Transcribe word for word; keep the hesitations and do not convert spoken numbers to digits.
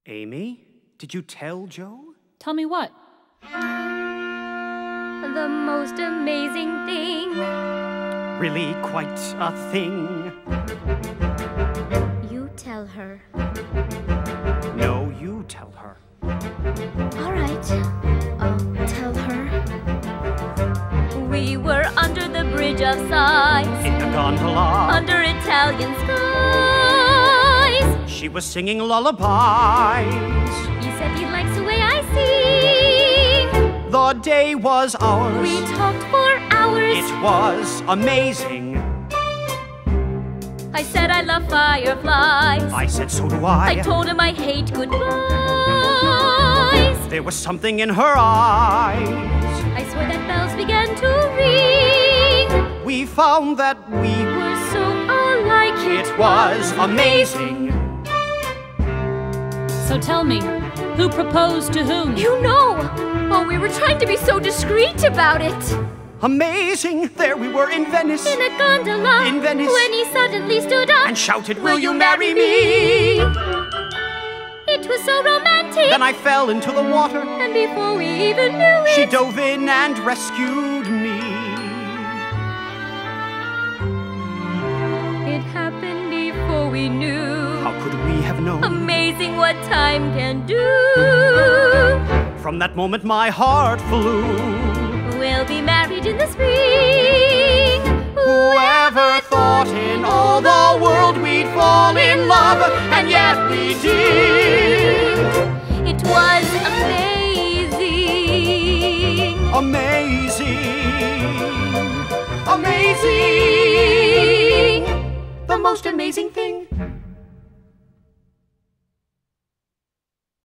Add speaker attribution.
Speaker 1: Amy, did you tell Joe?
Speaker 2: Tell me what?
Speaker 3: The most amazing thing.
Speaker 1: Really quite a thing.
Speaker 3: You tell her.
Speaker 1: No, you tell her.
Speaker 3: All right, I'll tell her. We were under the Bridge of Sighs,
Speaker 1: In a gondola.
Speaker 3: under Italian skies.
Speaker 1: She was singing lullabies.
Speaker 3: He said he likes the way I sing.
Speaker 1: The day was ours.
Speaker 3: We talked for hours.
Speaker 1: It was amazing.
Speaker 3: I said I love fireflies.
Speaker 1: I said, so do I.
Speaker 3: I told him I hate goodbyes.
Speaker 1: There was something in her eyes.
Speaker 3: I swear that bells began to ring.
Speaker 1: We found that we
Speaker 3: We're so alike.
Speaker 1: It was amazing.
Speaker 2: So tell me, who proposed to whom?
Speaker 3: You know! Oh, we were trying to be so discreet about it.
Speaker 1: Amazing. There we were in Venice.
Speaker 3: In a gondola.
Speaker 1: In Venice.
Speaker 3: When he suddenly stood up
Speaker 1: And shouted, will you marry me?
Speaker 3: It was so romantic.
Speaker 1: Then I fell into the water.
Speaker 3: And before we even knew it,
Speaker 1: She dove in and rescued me.
Speaker 3: it happened before we knew.
Speaker 1: How could we have known?
Speaker 3: Amazing what time can do.
Speaker 1: From that moment my heart flew.
Speaker 3: We'll be married in the spring.
Speaker 1: Whoever thought in all the world we'd fall in love, and yet we did.
Speaker 3: It was amazing.
Speaker 1: Amazing. Amazing. The most amazing thing.